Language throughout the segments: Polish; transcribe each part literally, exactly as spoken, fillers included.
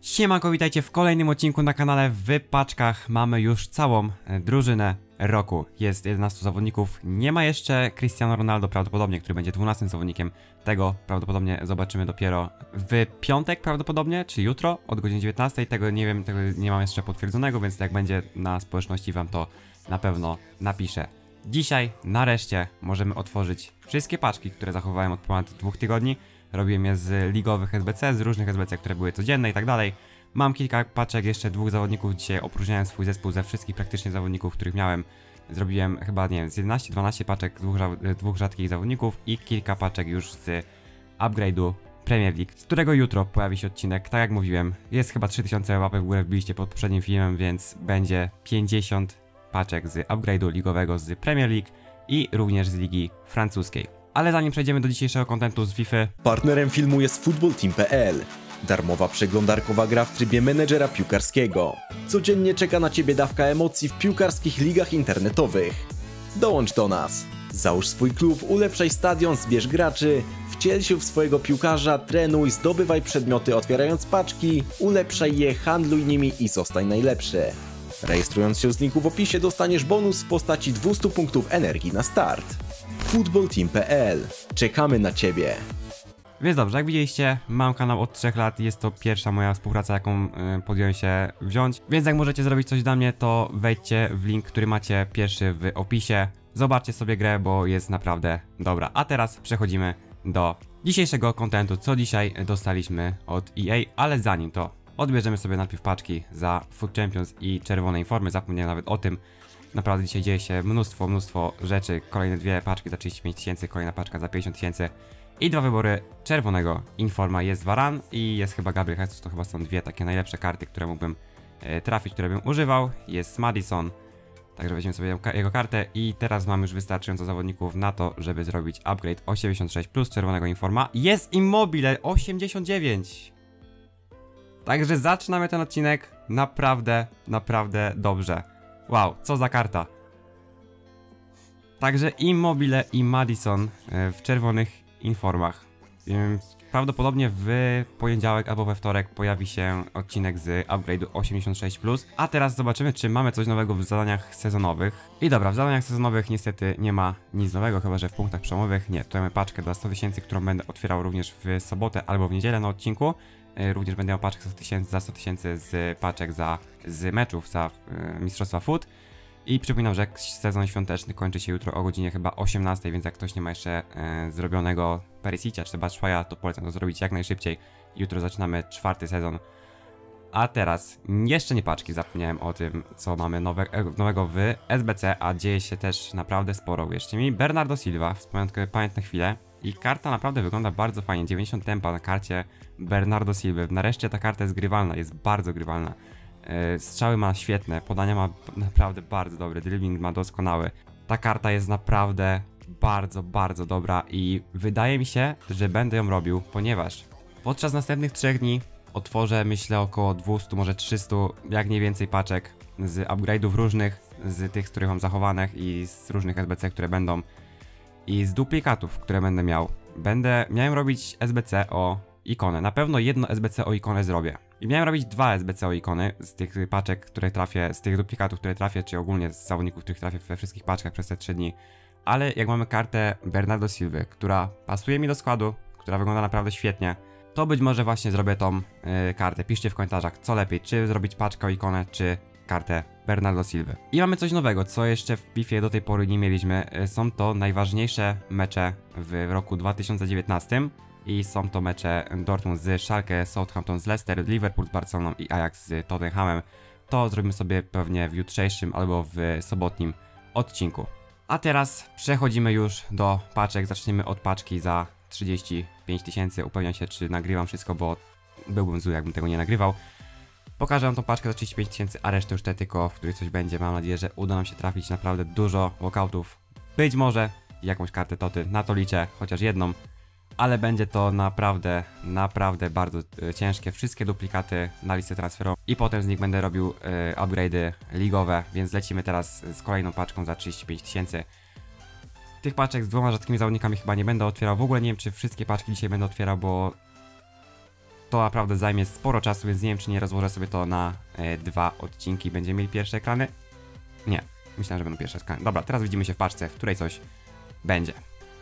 Siemanko, witajcie w kolejnym odcinku na kanale. W paczkach mamy już całą drużynę roku. Jest jedenastu zawodników, nie ma jeszcze Cristiano Ronaldo prawdopodobnie, który będzie dwunastym zawodnikiem. Tego prawdopodobnie zobaczymy dopiero w piątek prawdopodobnie, czy jutro od godziny dziewiętnastej. Tego nie wiem, tego nie mam jeszcze potwierdzonego, więc jak będzie na społeczności wam to na pewno napiszę. Dzisiaj nareszcie możemy otworzyć wszystkie paczki, które zachowałem od ponad dwóch tygodni. Robiłem je z ligowych S B C, z różnych S B C, które były codzienne i tak dalej. Mam kilka paczek, jeszcze dwóch zawodników. Dzisiaj opróżniałem swój zespół ze wszystkich praktycznie zawodników, których miałem. Zrobiłem chyba, nie wiem, z jedenastu dwanaście paczek dwóch, dwóch rzadkich zawodników i kilka paczek już z upgrade'u Premier League, z którego jutro pojawi się odcinek. Tak jak mówiłem, jest chyba trzy tysiące łapek w górę wbiliście pod poprzednim filmem, więc będzie pięćdziesiąt paczek z upgrade'u ligowego z Premier League i również z ligi francuskiej. Ale zanim przejdziemy do dzisiejszego kontentu z FIFA, partnerem filmu jest futbol team kropka p l. Darmowa przeglądarkowa gra w trybie menedżera piłkarskiego. Codziennie czeka na Ciebie dawka emocji w piłkarskich ligach internetowych. Dołącz do nas. Załóż swój klub, ulepszaj stadion, zbierz graczy, wciel się w swojego piłkarza, trenuj, zdobywaj przedmioty otwierając paczki, ulepszaj je, handluj nimi i zostań najlepszy. Rejestrując się z linku w opisie dostaniesz bonus w postaci dwieście punktów energii na start. futbol team kropka p l. Czekamy na Ciebie. Więc dobrze, jak widzieliście, mam kanał od trzech lat, jest to pierwsza moja współpraca, jaką y, podjąłem się wziąć. Więc jak możecie zrobić coś dla mnie, to wejdźcie w link, który macie pierwszy w opisie. Zobaczcie sobie grę, bo jest naprawdę dobra. A teraz przechodzimy do dzisiejszego kontentu, co dzisiaj dostaliśmy od E A, ale zanim to odbierzemy sobie najpierw paczki za Foot Champions i czerwone informy, zapomniałem nawet o tym. Naprawdę dzisiaj dzieje się mnóstwo, mnóstwo rzeczy. Kolejne dwie paczki za trzydzieści pięć tysięcy, kolejna paczka za pięćdziesiąt tysięcy. I dwa wybory czerwonego informa. Jest Varane i jest chyba Gabriel Jesus. To chyba są dwie takie najlepsze karty, które mógłbym e, trafić, które bym używał. Jest Maddison, także weźmiemy sobie jego kartę. I teraz mam już wystarczająco zawodników na to, żeby zrobić upgrade osiemdziesiąt sześć plus czerwonego informa. Jest Immobile osiemdziesiąt dziewięć. Także zaczynamy ten odcinek naprawdę, naprawdę dobrze. Wow, co za karta. Także Immobile i Maddison e, w czerwonych informach. Prawdopodobnie w poniedziałek albo we wtorek pojawi się odcinek z upgrade'u osiemdziesiąt sześć plus. A teraz zobaczymy, czy mamy coś nowego w zadaniach sezonowych. I dobra, w zadaniach sezonowych niestety nie ma nic nowego, chyba że w punktach przełomowych. Nie, tutaj mamy paczkę za sto tysięcy, którą będę otwierał również w sobotę albo w niedzielę na odcinku. Również będę miał paczkę za sto tysięcy z paczek za, z meczów za y, Mistrzostwa Foot. I przypominam, że sezon świąteczny kończy się jutro o godzinie chyba osiemnastej, więc jak ktoś nie ma jeszcze e, zrobionego Perisicia czy Batshuaya, to polecam to zrobić jak najszybciej. Jutro zaczynamy czwarty sezon. A teraz jeszcze nie paczki, zapomniałem o tym, co mamy nowe, e, nowego w S B C, a dzieje się też naprawdę sporo. Wierzcie mi, Bernardo Silva, wspomniane pamiętne chwile. I karta naprawdę wygląda bardzo fajnie, dziewięćdziesiąt tempa na karcie Bernardo Silva. Nareszcie ta karta jest grywalna, jest bardzo grywalna. Strzały ma świetne, podania ma naprawdę bardzo dobre, dribbling ma doskonały. Ta karta jest naprawdę bardzo, bardzo dobra i wydaje mi się, że będę ją robił, ponieważ podczas następnych trzech dni otworzę, myślę, około dwieście, może trzysta, jak nie więcej paczek z upgrade'ów różnych, z tych, z których mam zachowanych i z różnych S B C, które będą i z duplikatów, które będę miał. Będę, miałem robić S B C o ikonę, na pewno jedno S B C o ikonę zrobię. I miałem robić dwa S B C o ikony z tych paczek, które trafię, z tych duplikatów, które trafię, czy ogólnie z zawodników, których trafię we wszystkich paczkach przez te trzy dni. Ale jak mamy kartę Bernardo Silva, która pasuje mi do składu, która wygląda naprawdę świetnie, to być może właśnie zrobię tą yy, kartę. Piszcie w komentarzach, co lepiej, czy zrobić paczkę o ikonę, czy kartę Bernardo Silva. I mamy coś nowego, co jeszcze w FIFA do tej pory nie mieliśmy. Yy, są to najważniejsze mecze w roku dwa tysiące dziewiętnastym. I są to mecze Dortmund z Schalke, Southampton z Leicester, Liverpool z Barceloną i Ajax z Tottenhamem. To zrobimy sobie pewnie w jutrzejszym albo w sobotnim odcinku. A teraz przechodzimy już do paczek. Zaczniemy od paczki za trzydzieści pięć tysięcy. Upewniam się, czy nagrywam wszystko, bo byłbym zły, jakbym tego nie nagrywał. Pokażę wam tą paczkę za trzydzieści pięć tysięcy, a resztę już te tylko, w której coś będzie. Mam nadzieję, że uda nam się trafić naprawdę dużo walkoutów. Być może jakąś kartę Toty, na to liczę, chociaż jedną. Ale będzie to naprawdę, naprawdę bardzo y, ciężkie. Wszystkie duplikaty na listę transferową i potem z nich będę robił y, upgrade'y ligowe, więc lecimy teraz z kolejną paczką za trzydzieści pięć tysięcy. Tych paczek z dwoma rzadkimi zawodnikami chyba nie będę otwierał. W ogóle nie wiem, czy wszystkie paczki dzisiaj będę otwierał, bo to naprawdę zajmie sporo czasu, więc nie wiem, czy nie rozłożę sobie to na e, dwa odcinki. Będziemy mieli pierwsze ekrany? Nie, myślałem, że będą pierwsze ekrany. Dobra, teraz widzimy się w paczce, w której coś będzie.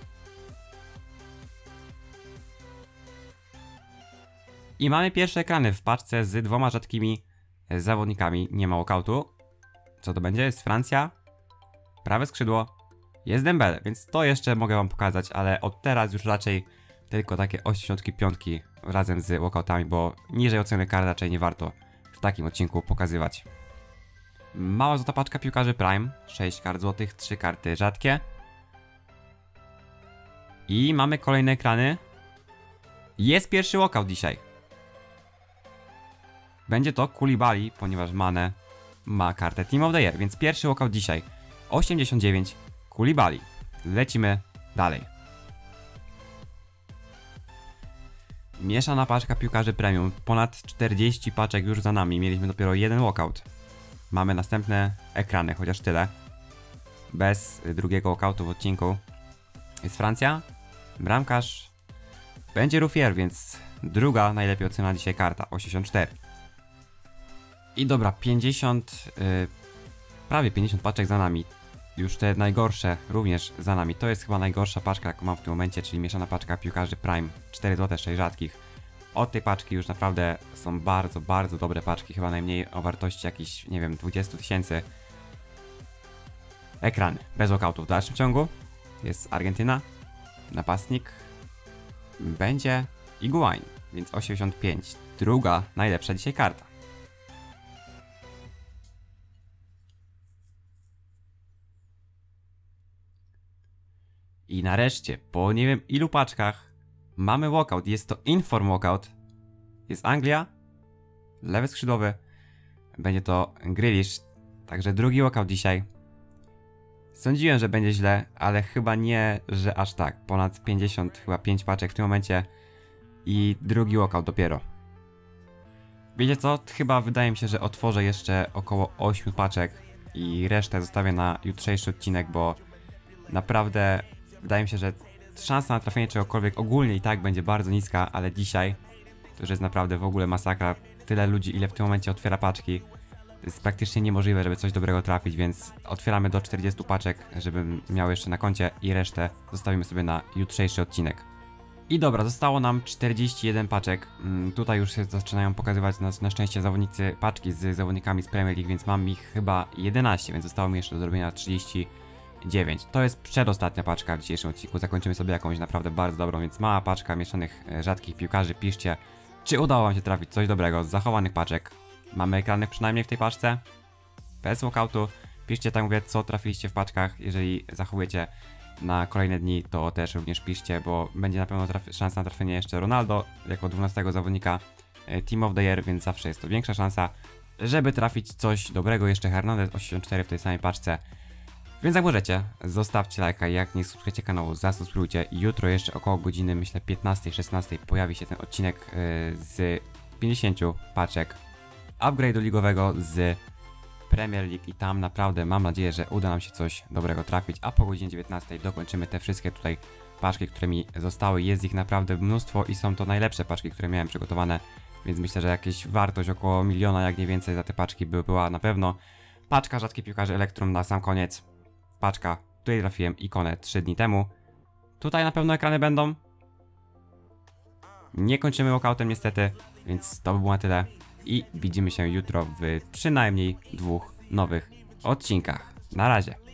I mamy pierwsze ekrany w paczce z dwoma rzadkimi zawodnikami. Nie ma walkoutu. Co to będzie? Jest Francja. Prawe skrzydło. Jest Dembele, więc to jeszcze mogę wam pokazać, ale od teraz już raczej tylko takie osiemdziesiątki piątki razem z walkoutami, bo niżej oceny kart raczej nie warto w takim odcinku pokazywać. Mała złota paczka piłkarzy Prime. sześć kart złotych, trzy karty rzadkie. I mamy kolejne ekrany. Jest pierwszy walkout dzisiaj. Będzie to Koulibaly, ponieważ Mane ma kartę Team of the Year, więc pierwszy walkout dzisiaj. osiemdziesiąt dziewięć Koulibaly. Lecimy dalej. Mieszana paczka piłkarzy premium. Ponad czterdzieści paczek już za nami. Mieliśmy dopiero jeden walkout. Mamy następne ekrany, chociaż tyle. Bez drugiego walkoutu w odcinku. Jest Francja. Bramkarz. Będzie Ruffier, więc druga najlepiej ocena dzisiaj karta. osiemdziesiąt cztery. I dobra, pięćdziesiąt, yy, prawie pięćdziesiąt paczek za nami. Już te najgorsze również za nami. To jest chyba najgorsza paczka, jaką mam w tym momencie, czyli mieszana paczka piłkarzy Prime. cztery złote, sześć rzadkich. Od tej paczki już naprawdę są bardzo, bardzo dobre paczki. Chyba najmniej o wartości jakichś, nie wiem, dwadzieścia tysięcy. Ekrany, bez walkoutu. W dalszym ciągu jest Argentyna. Napastnik. Będzie Higuain, więc osiemdziesiąt pięć. Druga najlepsza dzisiaj karta. I nareszcie, po nie wiem ilu paczkach, mamy walkout. Jest to Inform walkout. Jest Anglia. Lewy skrzydłowy. Będzie to Grealish. Także drugi walkout dzisiaj. Sądziłem, że będzie źle, ale chyba nie, że aż tak. Ponad pięćdziesiąt, chyba pięć paczek w tym momencie. I drugi walkout dopiero. Wiecie co? Chyba wydaje mi się, że otworzę jeszcze około ośmiu paczek. I resztę zostawię na jutrzejszy odcinek, bo naprawdę wydaje mi się, że szansa na trafienie czegokolwiek ogólnie i tak będzie bardzo niska, ale dzisiaj to już jest naprawdę w ogóle masakra. Tyle ludzi, ile w tym momencie otwiera paczki. To jest praktycznie niemożliwe, żeby coś dobrego trafić, więc otwieramy do czterdziestu paczek, żebym miał jeszcze na koncie i resztę zostawimy sobie na jutrzejszy odcinek. I dobra, zostało nam czterdzieści jeden paczek. Mm, tutaj już się zaczynają pokazywać na, na szczęście zawodnicy paczki z zawodnikami z Premier League, więc mam ich chyba jedenaście, więc zostało mi jeszcze do zrobienia trzydzieści dziewięć. To jest przedostatnia paczka w dzisiejszym odcinku. Zakończymy sobie jakąś naprawdę bardzo dobrą, więc mała paczka mieszanych e, rzadkich piłkarzy. Piszcie, czy udało wam się trafić coś dobrego z zachowanych paczek. Mamy ekrany przynajmniej w tej paczce. Bez walkoutu. Piszcie, tak mówię, co trafiliście w paczkach. Jeżeli zachowujecie na kolejne dni, to też również piszcie, bo będzie na pewno szansa na trafienie jeszcze Ronaldo jako dwunastego zawodnika e, Team of the Year, więc zawsze jest to większa szansa, żeby trafić coś dobrego. Jeszcze Hernandez osiemdziesiąt cztery w tej samej paczce. Więc jak możecie, zostawcie lajka, jak nie subskrybujecie kanału, zasubskrybujcie. Jutro jeszcze około godziny, myślę piętnastej szesnastej pojawi się ten odcinek yy, z pięćdziesięciu paczek upgrade'u ligowego z Premier League i tam naprawdę mam nadzieję, że uda nam się coś dobrego trafić, a po godzinie dziewiętnastej dokończymy te wszystkie tutaj paczki, które mi zostały. Jest ich naprawdę mnóstwo i są to najlepsze paczki, które miałem przygotowane, więc myślę, że jakaś wartość około miliona, jak nie więcej za te paczki by była na pewno. Paczka rzadkich piłkarzy Elektrum na sam koniec. Paczka, tutaj trafiłem ikonę trzy dni temu. Tutaj na pewno ekrany będą. Nie kończymy walkoutem niestety, więc to by było na tyle. I widzimy się jutro w przynajmniej dwóch nowych odcinkach. Na razie.